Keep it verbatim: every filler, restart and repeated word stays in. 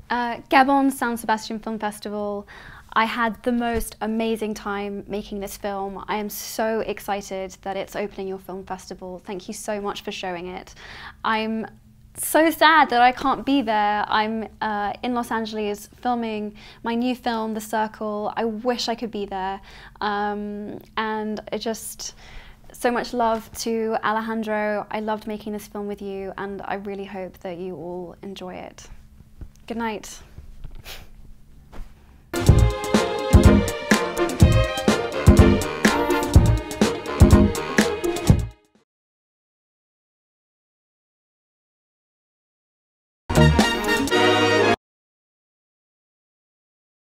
Uh, Gabon San Sebastian Film Festival. I had the most amazing time making this film. I am so excited that it's opening your film festival. Thank you so much for showing it. I'm so sad that I can't be there. I'm uh, in Los Angeles filming my new film, The Circle. I wish I could be there. Um, and it just, so much love to Alejandro. I loved making this film with you, and I really hope that you all enjoy it. Good night.